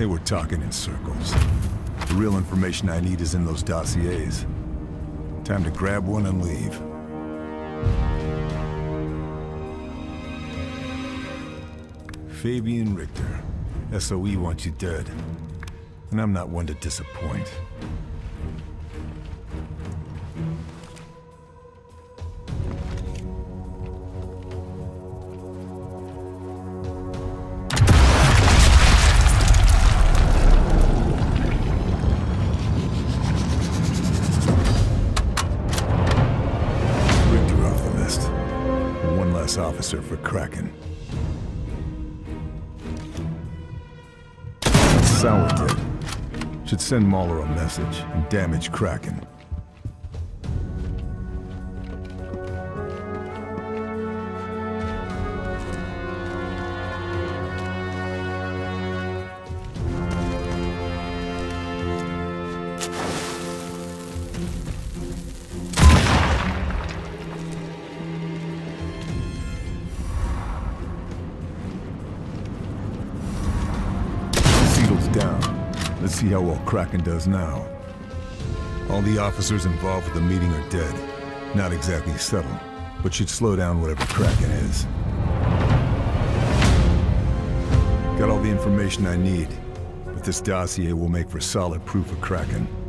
Hey, we're talking in circles. The real information I need is in those dossiers. Time to grab one and leave. Fabian Richter. SOE wants you dead. And I'm not one to disappoint. Richter off the list. One less officer for Kraken. Sauer dead. Should send Mahler a message and damage Kraken. Down. Let's see how well Kraken does now. All the officers involved with the meeting are dead. Not exactly subtle, but should slow down whatever Kraken is. Got all the information I need, but this dossier will make for solid proof of Kraken.